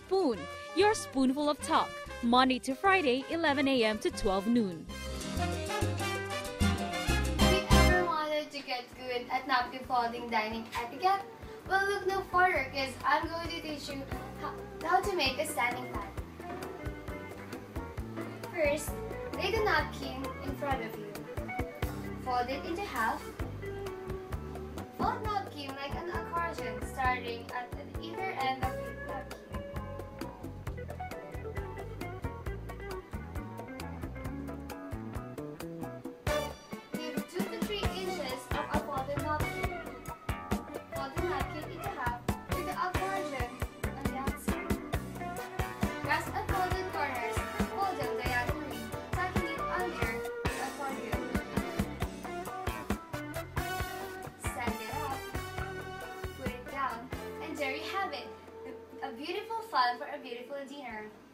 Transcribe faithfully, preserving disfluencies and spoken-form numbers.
Spoon, your spoonful of talk, Monday to Friday, eleven a m to twelve noon. Have you ever wanted to get good at napkin folding dining etiquette? Well, look no further because I'm going to teach you how, how to make a standing pan. First, lay the napkin in front of you. Fold it into half. Fold napkin like an accordion starting at the either end of the napkin. Leave two to three inches of a folded napkin. Fold the napkin into half with the accordion on the outside. Press unfolded corners, fold them diagonally, tucking it under the accordion. Stand it up, put it down, and there you have it, a beautiful fun for a beautiful dinner.